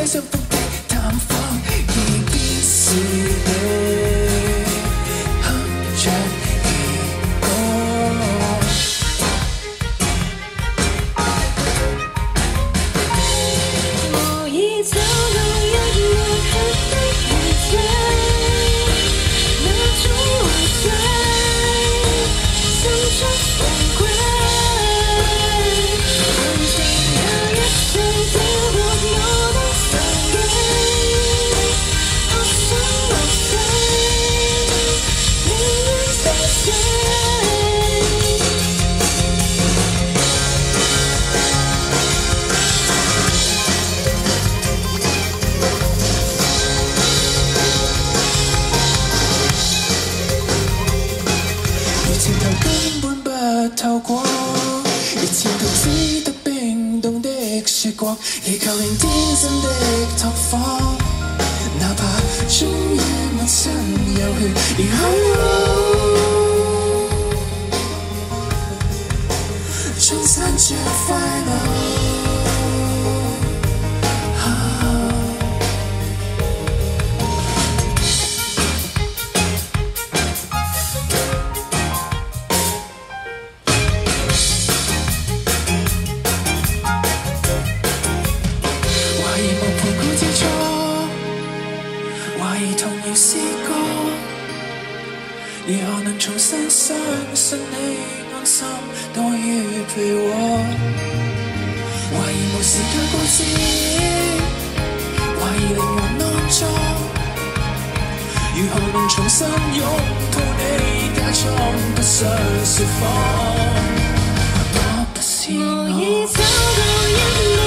相逢的探訪，已變是你哼着兒歌。 我已找到一抹黑的回憶，那種幻想，心中回歸。曾經那一切跌落我的上頸，好想落水，寧願清醒。前頭根本不透光，而前頭只得冰凍的雪國，祈求令天真的拓荒，哪怕終於滿身有血，而去充散着快樂。懷疑無盤估知錯，懷疑童謠詩歌，如何能重新相信你安心多於被禍？懷疑無時間告知，懷疑靈魂安葬，如何能重新擁抱你假裝不想説謊？我不是我已找到一